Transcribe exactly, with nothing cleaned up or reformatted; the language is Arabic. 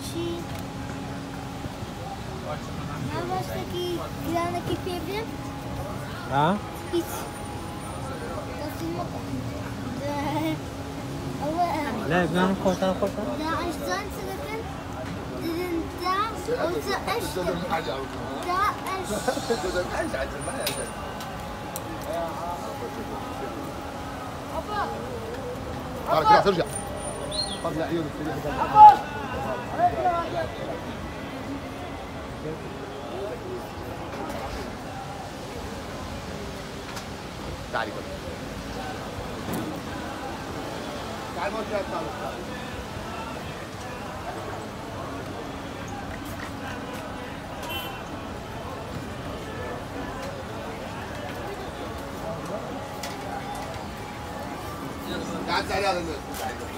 Şey... Norveç'teki İran'daki film. Ha? Hiç. لا بنعمل كوتا كوتا ده عشان سلكن ده أو ده إيش ده إيش تعال كده ترجع طلع عيونك تعالي كده تعال موت يا تعال تعال تعال يا